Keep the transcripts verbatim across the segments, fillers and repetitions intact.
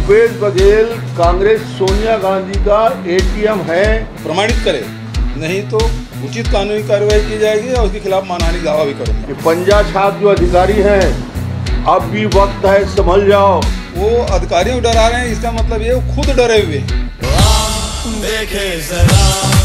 भूपेश बघेल कांग्रेस सोनिया गांधी का एटीएम है। प्रमाणित करे, नहीं तो उचित कानूनी कार्रवाई की जाएगी और उसके खिलाफ मानहानि दावा भी करूंगा। पंजा छाप जो अधिकारी हैं, अब भी वक्त है, संभल जाओ। वो अधिकारियों को डरा रहे हैं, इसका मतलब ये खुद डरे हुए हैं। देखे जरा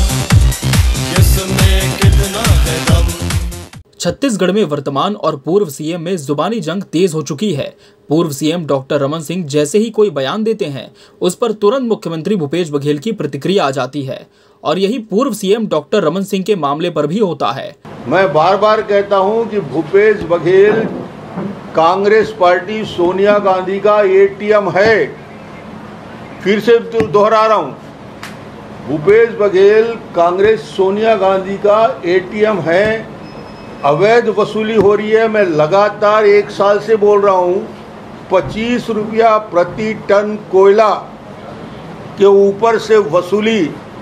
किसमें कितना है दम। छत्तीसगढ़ में वर्तमान और पूर्व सीएम में जुबानी जंग तेज हो चुकी है। पूर्व सीएम डॉक्टर रमन सिंह जैसे ही कोई बयान देते हैं, उस पर तुरंत मुख्यमंत्री भूपेश बघेल की प्रतिक्रिया आ जाती है और यही पूर्व सीएम डॉक्टर रमन सिंह के मामले पर भी होता है। मैं बार बार कहता हूं कि भूपेश बघेल कांग्रेस पार्टी सोनिया गांधी का एटीएम है। फिर से दोहरा रहा हूं, भूपेश बघेल कांग्रेस सोनिया गांधी का एटीएम है। अवैध वसूली हो रही है। मैं लगातार एक साल से बोल रहा हूं, पच्चीस रुपया प्रति टन कोयला के ऊपर से वसूली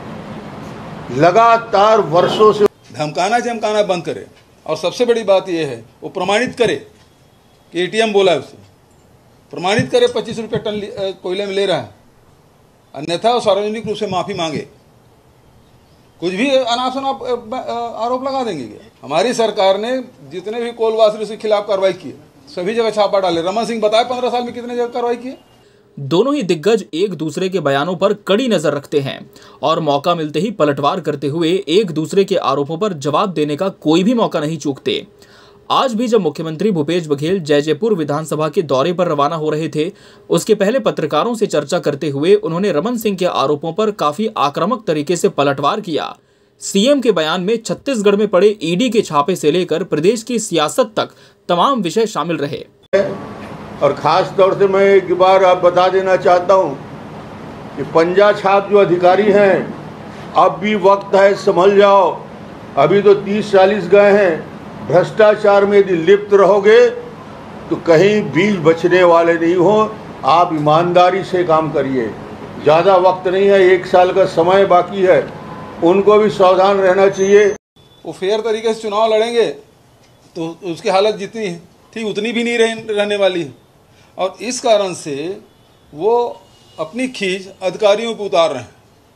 लगातार वर्षों से। धमकाना चमकाना बंद करे और सबसे बड़ी बात यह है वो प्रमाणित करे कि एटीएम बोला है उसे, प्रमाणित करे पच्चीस रुपये टन कोयले में ले रहा है, अन्यथा वो सार्वजनिक रूप से माफ़ी मांगे। कुछ भी अनाप शनाप आरोप लगा देंगे क्या? हमारी सरकार ने जितने भी कोलवासियों के खिलाफ कार्रवाई की सभी जगह छापा डाले। रमन सिंह बताए पंद्रह साल में कितने जगह कार्रवाई की? दोनों ही दिग्गज एक दूसरे के बयानों पर कड़ी नजर रखते हैं और मौका मिलते ही पलटवार करते हुए एक दूसरे के आरोपों पर जवाब देने का कोई भी मौका नहीं चूकते। आज भी जब मुख्यमंत्री भूपेश बघेल जैजैपुर विधानसभा के दौरे पर रवाना हो रहे थे, उसके पहले पत्रकारों से चर्चा करते हुए उन्होंने रमन सिंह के आरोपों पर काफी आक्रामक तरीके से पलटवार किया। सीएम के बयान में छत्तीसगढ़ में पड़े ईडी के छापे से लेकर प्रदेश की सियासत तक तमाम विषय शामिल रहे। और खास तौर से मैं एक बार आप बता देना चाहता हूं कि पंजा छाप जो अधिकारी हैं, अब भी वक्त है, संभल जाओ। अभी तो तीस चालीस गए हैं। भ्रष्टाचार में यदि लिप्त रहोगे तो कहीं बीज बचने वाले नहीं हो। आप ईमानदारी से काम करिए। ज़्यादा वक्त नहीं है, एक साल का समय बाकी है। उनको भी सावधान रहना चाहिए। वो फेयर तरीके से चुनाव लड़ेंगे तो उसकी हालत जितनी थी उतनी भी नहीं रह, रहने वाली है। और इस कारण से वो अपनी खींच अधिकारियों पर उतार रहे हैं।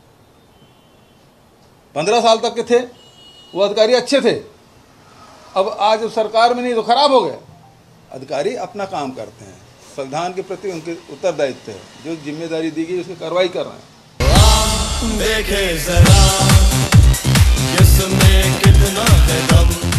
पंद्रह साल तक के थे वो अधिकारी, अच्छे थे। अब आज सरकार में नहीं तो खराब हो गए। अधिकारी अपना काम करते हैं, संविधान के प्रति उनके उत्तरदायित्व है, जो जिम्मेदारी दी गई उसकी कार्रवाई कर रहे हैं। देखे जरा किसमें कितना है दम।